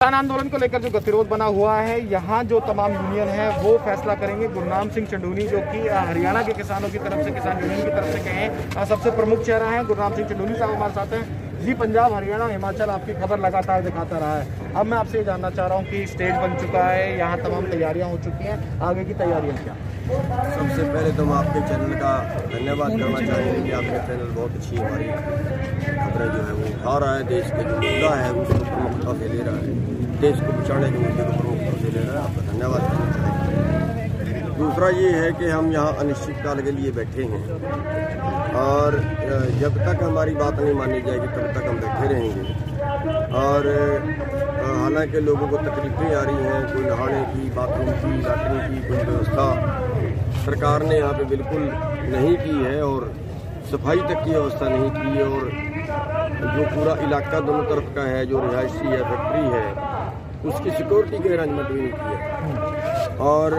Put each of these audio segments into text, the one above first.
किसान आंदोलन को लेकर जो गतिरोध बना हुआ है, यहाँ जो तमाम यूनियन है वो फैसला करेंगे। गुरनाम सिंह चंडूनी जो कि हरियाणा के किसानों की तरफ से, किसान यूनियन की तरफ से कहें सबसे प्रमुख चेहरा है, गुरनाम सिंह चंडूनी साहब हमारे साथ हैं। जी, पंजाब, हरियाणा, हिमाचल आपकी खबर लगातार दिखाता रहा है। अब मैं आपसे ये जानना चाह रहा हूँ कि स्टेज बन चुका है, यहाँ तमाम तैयारियाँ हो चुकी हैं, आगे की तैयारियाँ क्या? सबसे पहले तो हम आपके चैनल का धन्यवाद करना चाहेंगे कि आपका चैनल बहुत अच्छी हमारी खबरें जो है वो उठा रहा है, देश के जो मुद्दा है उसको प्रमुखता से ले रहा है, देश को बचाने के मुद्दे को प्रमुखता से ले रहा है। आपका धन्यवाद करना चाहेंगे। दूसरा ये है कि हम यहाँ अनिश्चितकाल के लिए बैठे हैं और जब तक हमारी बात नहीं मानी जाएगी तब तक हम बैठे रहेंगे। और हालांकि लोगों को तकलीफें आ रही हैं, कोई नहाने की, बाथरूम की, लैट्रिन की कोई व्यवस्था सरकार ने यहाँ पे बिल्कुल नहीं की है और सफाई तक की व्यवस्था नहीं की है। और जो पूरा इलाका दोनों तरफ का है, जो रिहायशी है, फैक्ट्री है, उसकी सिक्योरिटी के अरेंजमेंट भी नहीं की है। और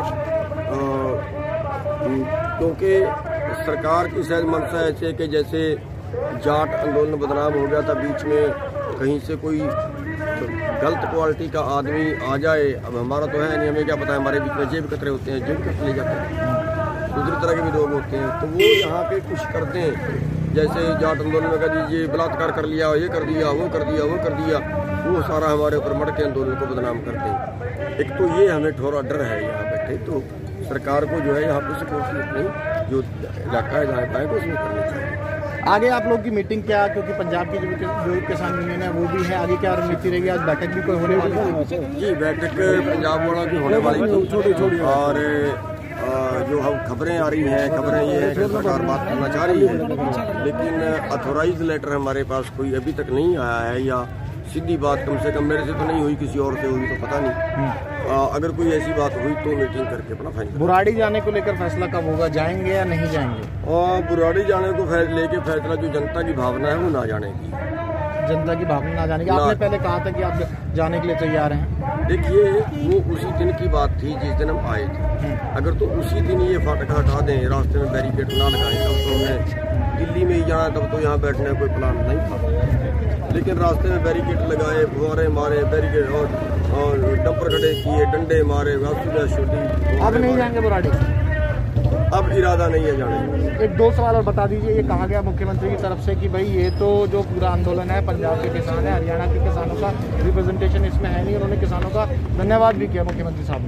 क्योंकि सरकार की शायद मंशा ऐसे है कि जैसे जाट आंदोलन बदनाम हो गया था, बीच में कहीं से कोई गलत क्वालिटी का आदमी आ जाए। अब हमारा तो है नहीं, हमें क्या पता है, हमारे बीच में जेब कतरे होते हैं, जेब कतरे ले जाते हैं, दूसरी तरह के भी लोग होते हैं, तो वो यहाँ पे कुछ करते हैं। जैसे जाट आंदोलन में कह दीजिए बलात्कार कर लिया, ये कर दिया, वो कर दिया, वो कर दिया, वो सारा हमारे ऊपर मड़ के आंदोलन को बदनाम करते हैं। एक तो ये हमें थोड़ा डर है यहाँ बैठे, तो सरकार को जो है यहाँ पे सिक्योरिटी अपनी जो इलाका है जहाँ पाए उसमें करनी चाहिए। आगे आप लोग की मीटिंग क्या, क्योंकि पंजाब की जो किसान यूनियन है वो भी है, आगे क्या रणनीति रहेगी? आज बैठक भी कोई होने वाली है? जी, बैठक पंजाब वाला भी होने वाली थी और जो हम खबरें आ रही हैं, खबरें ये है कि सरकार बात करना चाह रही है, लेकिन अथोराइज लेटर हमारे पास कोई अभी तक नहीं आया है, या सीधी बात कम से कम मेरे से तो नहीं हुई, किसी और से हुई तो पता नहीं। अगर कोई ऐसी बात हुई तो मीटिंग करके अपना फाइनल। बुराड़ी जाने को लेकर फैसला कब होगा, जाएंगे या नहीं जाएंगे? बुराड़ी जाने को लेके फैसला जो जनता की भावना है वो ना जाने की, जनता की भावना ना जाने की। आपने पहले कहा था कि आप जाने के लिए तैयार हैं। देखिए, वो उसी दिन की बात थी जिस दिन हम आए थे। अगर तो उसी दिन ये फाटक हटा दें, रास्ते में बैरिकेड ना लगाएं, तब तो हमें दिल्ली में ही जाना, तब तो यहाँ बैठने का कोई प्लान नहीं था। लेकिन रास्ते में बैरिकेड लगाए, फुहारे मारे, बैरिकेड और डंपर खड़े किए, डंडे मारे, अब नहीं जाएंगे बुराड़ी? अब इरादा नहीं है जाने। एक दो सवाल और बता दीजिए। ये कहा गया मुख्यमंत्री की तरफ से कि भाई ये तो जो पूरा आंदोलन है पंजाब के किसान है, हरियाणा के किसानों का रिप्रेजेंटेशन इसमें है नहीं। उन्होंने किसानों का धन्यवाद भी किया मुख्यमंत्री साहब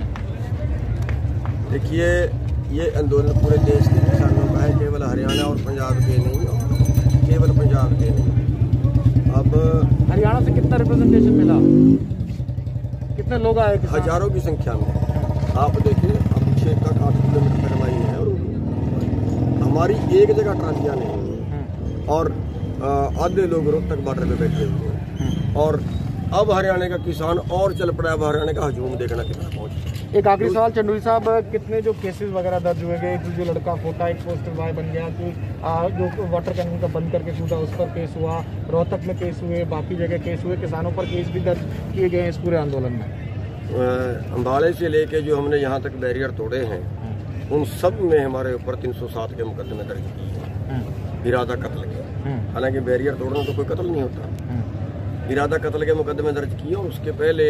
ने। देखिए, ये आंदोलन पूरे देश के किसानों का है, केवल हरियाणा और पंजाब के नहीं, केवल पंजाब के नहीं। अब हरियाणा से कितना रिप्रेजेंटेशन मिला, कितने लोग आए? हजारों की संख्या में। आप देखिए, अब 6 तक 8 किलोमीटर करवाई है और हमारी एक जगह ट्रांसियां नहीं, और आधे लोग रोहतक बॉर्डर पे बैठे हुए हैं। और अब हरियाणा का किसान और चल पड़ा, अब हरियाणा का हजूम देखना कितना पहुंच। एक आखिरी सवाल चंडूरी साहब, कितने जो केसेस वगैरह दर्ज हुए गए, जो लड़का फोटा एक पोस्टर बॉय बन गया कि जो वाटर कैनन का बंद करके कूदा, उस पर केस हुआ, रोहतक में केस हुए, बाकी जगह केस हुए, किसानों पर केस भी दर्ज किए गए इस पूरे आंदोलन में? अम्बाड़े से लेके जो हमने यहाँ तक बैरियर तोड़े हैं, उन सब में हमारे ऊपर 307 के मुकदमे दर्ज किए हैं, इरादा कत्ल के। हालांकि बैरियर तोड़ना तो कोई कत्ल नहीं होता, इरादा कत्ल के मुकदमे दर्ज किए। और उसके पहले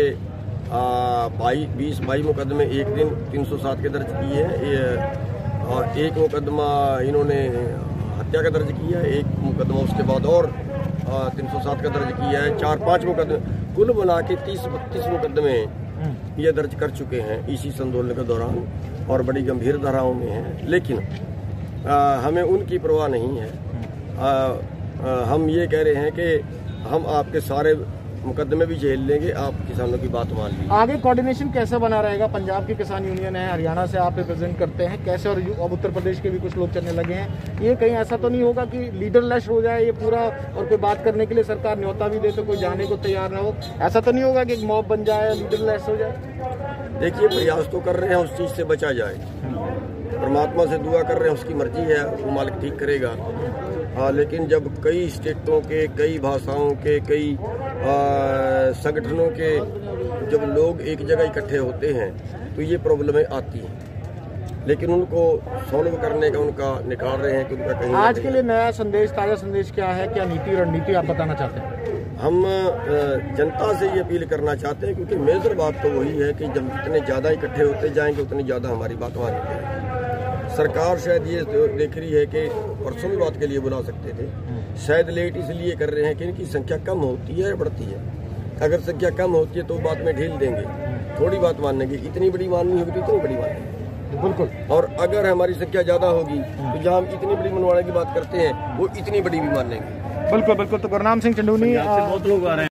20-22 मुकदमे एक दिन 307 के दर्ज किए हैं, और एक मुकदमा इन्होंने हत्या का दर्ज किया है, एक मुकदमा उसके बाद और 307 का दर्ज किया है। 4-5 मुकदमे कुल बना के 30-32 मुकदमे ये दर्ज कर चुके हैं इसी आंदोलन के दौरान, और बड़ी गंभीर धाराओं में है। लेकिन हमें उनकी परवाह नहीं है। हम ये कह रहे हैं कि हम आपके सारे मुकदमे भी झेल लेंगे, आप किसानों की बात मान लीजिए। आगे कोऑर्डिनेशन कैसे बना रहेगा? पंजाब की किसान यूनियन है, हरियाणा से आप रिप्रेजेंट करते हैं, कैसे? और अब उत्तर प्रदेश के भी कुछ लोग चलने लगे हैं। ये कहीं ऐसा तो नहीं होगा कि लीडरलेस हो जाए ये पूरा, और कोई बात करने के लिए सरकार न्योता भी दे तो कोई जाने को तैयार ना हो? ऐसा तो नहीं होगा कि एक मॉब बन जाए, लीडरलेस हो जाए? देखिए, प्रयास तो कर रहे हैं उस चीज़ से बचा जाए, परमात्मा से दुआ कर रहे हैं, उसकी मर्जी है, वो मालिक ठीक करेगा। हाँ, लेकिन जब कई स्टेटों के, कई भाषाओं के, कई संगठनों के जब लोग एक जगह इकट्ठे होते हैं तो ये प्रॉब्लमें आती हैं, लेकिन उनको सॉल्व करने का उनका निकाल रहे हैं कि उनका कहीं। आज के लिए नया संदेश, ताज़ा संदेश क्या है, क्या नीति रणनीति आप बताना चाहते हैं? हम जनता से ये अपील करना चाहते हैं, क्योंकि मेजर बात तो वही है कि जब जितने ज़्यादा इकट्ठे होते जाएंगे उतनी ज़्यादा हमारी बात मानी जाएगी। सरकार शायद ये देख रही है कि परसों भी बात के लिए बुला सकते थे, शायद लेट इसलिए कर रहे हैं कि इनकी संख्या कम होती है या बढ़ती है। अगर संख्या कम होती है तो बात में ढील देंगे, थोड़ी बात मानेंगे, इतनी बड़ी माननी होगी तो इतनी बड़ी मानेंगे बिल्कुल। और अगर हमारी संख्या ज़्यादा होगी तो जहाँ हम इतनी बड़ी मनवाने की बात करते हैं वो इतनी बड़ी भी मान लेंगे। बिल्कुल बिल्कुल। तो गुरनाम सिंह चंडूनी बहुत लोग आ रहे हैं।